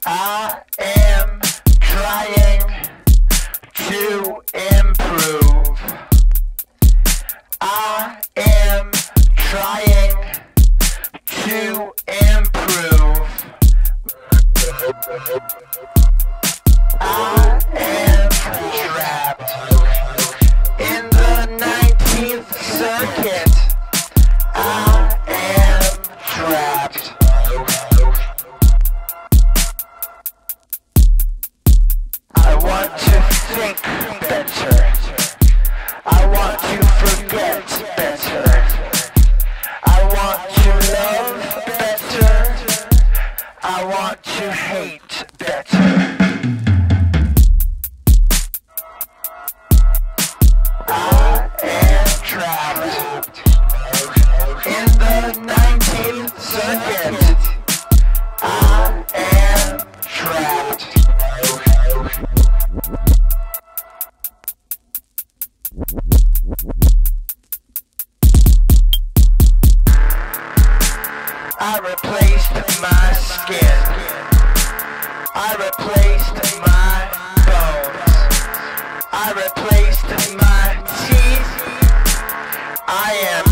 I am trying to improve. I am trying to improve. I am trapped in the 19th circuit. I am trapped. I want to think better. I want to forget better. I want to love better. I want to hate better. I am trapped in the 19th circuit. I am trapped. I replaced my skin. I replaced my bones. I replaced my teeth. I am